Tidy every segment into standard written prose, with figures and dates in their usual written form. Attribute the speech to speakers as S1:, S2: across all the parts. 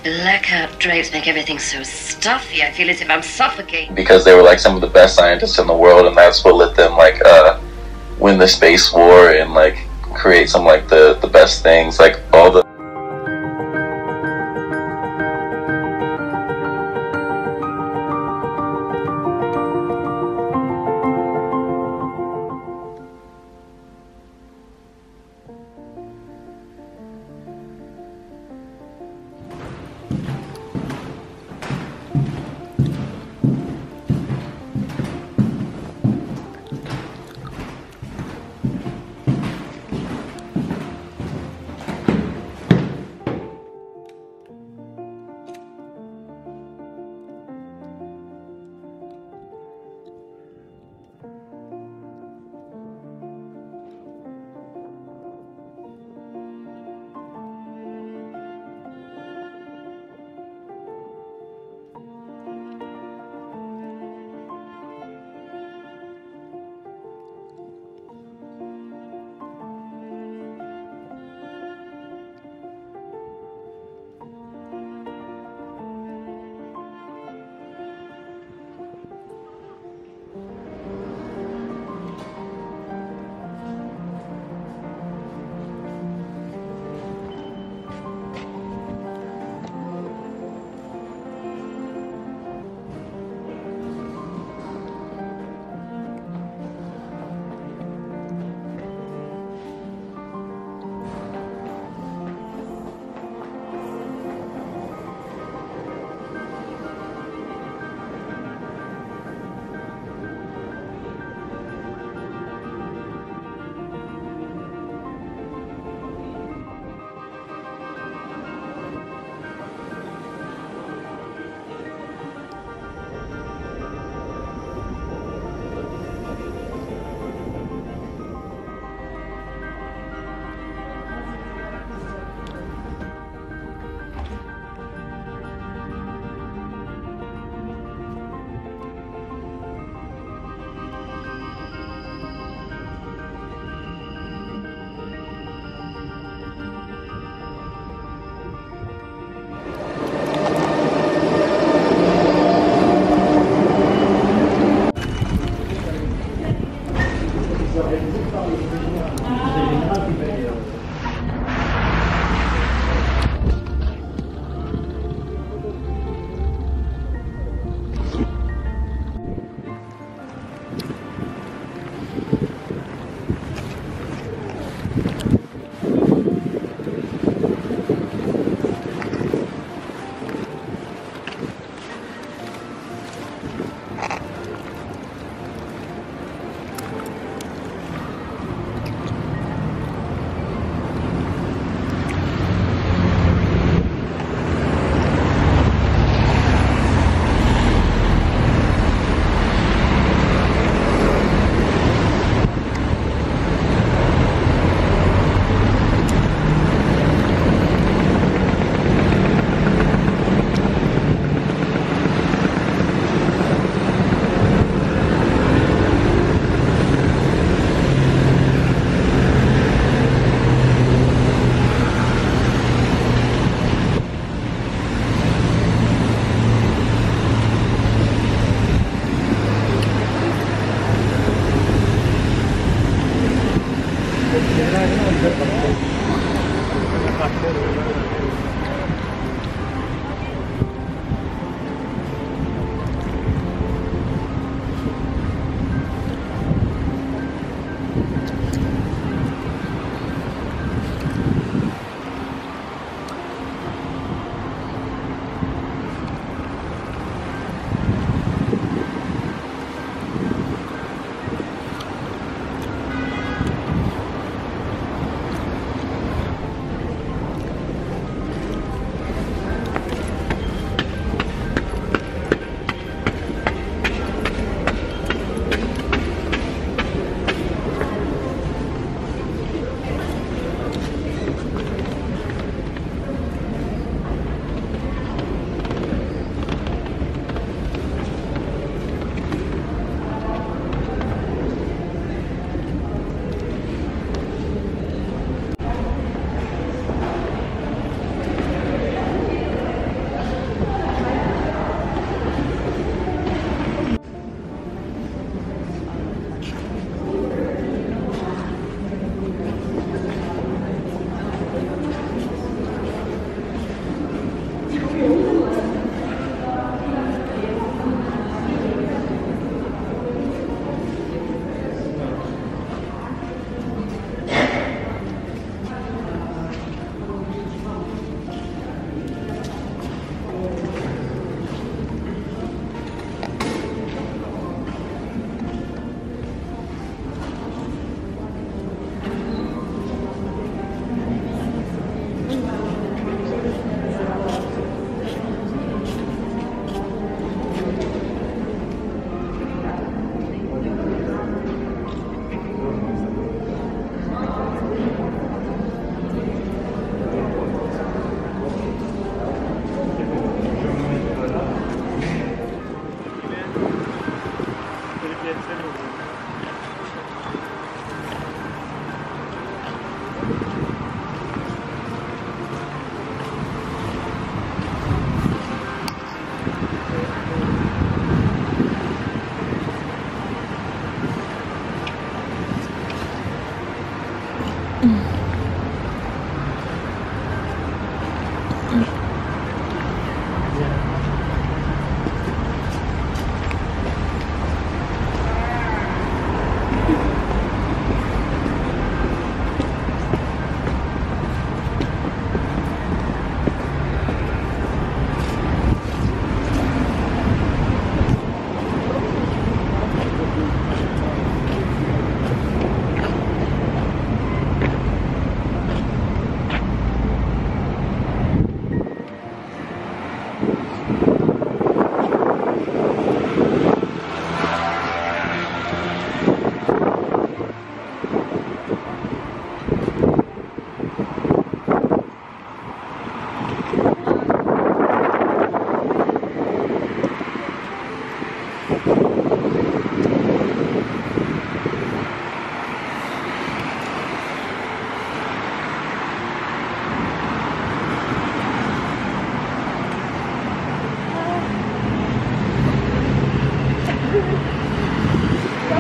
S1: Blackout drapes make everything so stuffy. I feel as if I'm suffocating.
S2: Because they were like some of the best scientists in the world, and that's what let them like win the space war and like create some like the best things, like all the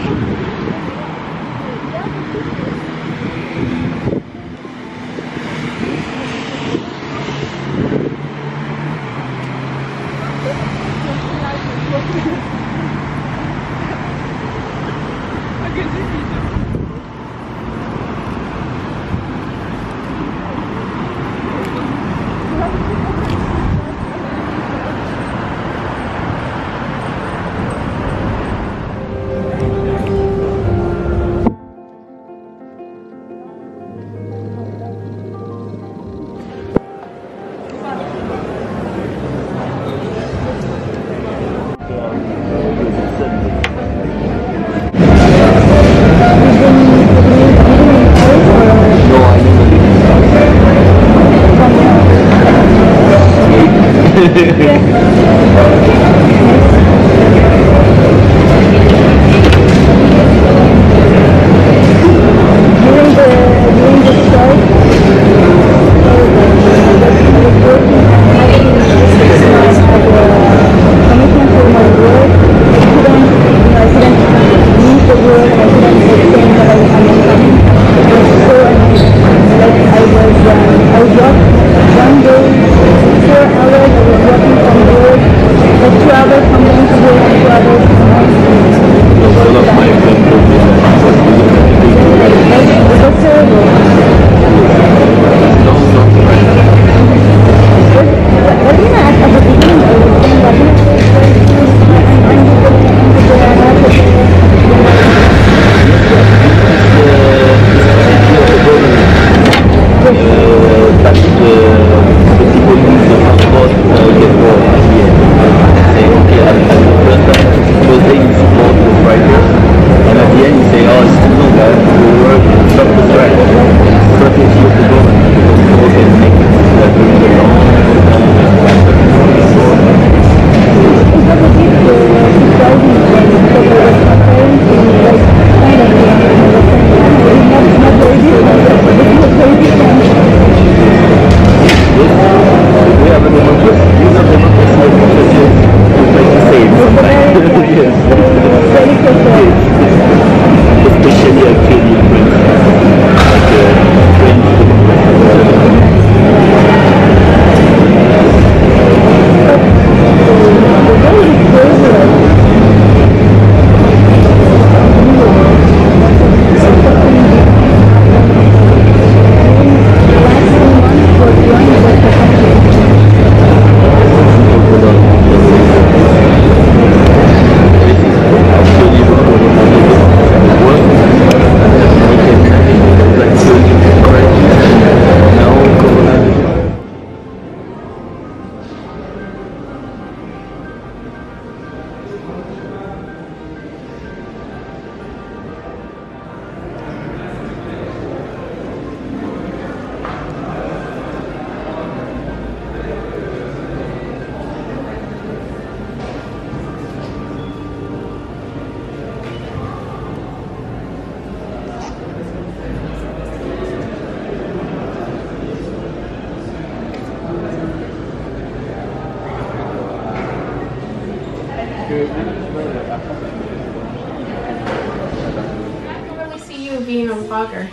S3: Being a vlogger.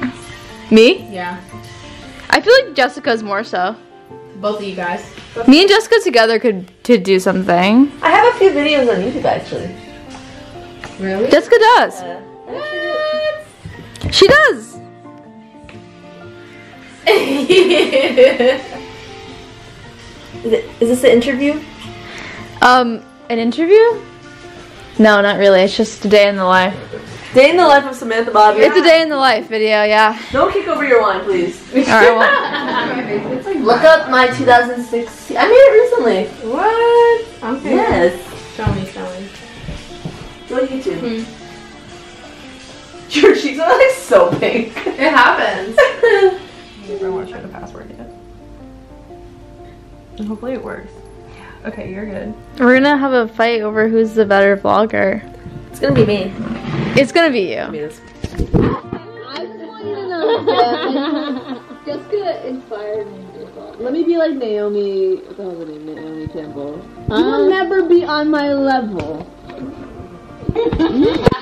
S4: Me?
S3: Yeah.
S4: I feel like Jessica's more so.
S3: Both of you guys.
S4: Me and Jessica together could do something.
S5: I have a few videos on YouTube actually.
S3: Really?
S4: Jessica does.
S3: What?
S4: She does.
S5: Is this an interview?
S4: An interview? No, not really. It's just a day in the life.
S5: Day in the life of Samantha Bobby.
S4: It's a day in the life video, yeah.
S5: Don't kick over your wine, please.
S4: Alright, well.
S5: Look up my 2016. I made it recently.
S3: What? Okay.
S5: Yes.
S3: Show me.
S5: Go to YouTube. Your cheeks are like so pink.
S3: It happens.
S5: I never want to try the password yet. And hopefully it works. Yeah. Okay, you're good.
S4: We're gonna have a fight over who's the better vlogger.
S5: It's gonna be me.
S4: It's gonna be you.
S5: I mean, it's
S6: I just want you to know, Jessica inspired me to do a vlog. Let me be like Naomi, what the hell's her name? Naomi Campbell. You will never be on my level.